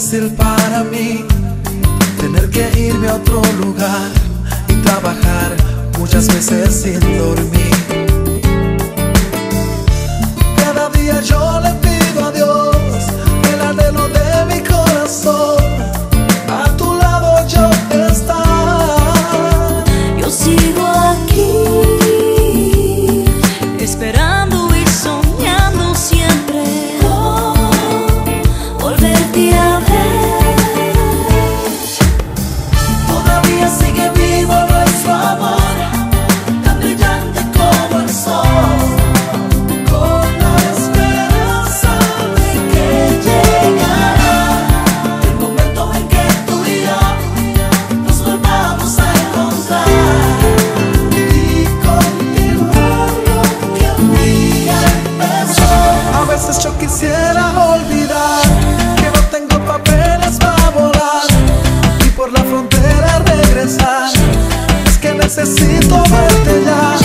difícil para mí tener que irme a otro lugar y trabajar muchas veces sin dormir. Cada día yo le pido a Dios el anhelo de mi corazón, a tu lado yo estar. Yo sigo aquí esperando y soñando siempre volverte a ver. Todavía sigue vivo nuestro amor, tan brillante como el sol, con la esperanza de que llegará el momento en que tú y yo nos volvamos a encontrar y continuar lo que un día empezó. A veces yo quisiera olvidar que no tengo papeles para volar y por la frontera regresar. Es que necesito verte ya.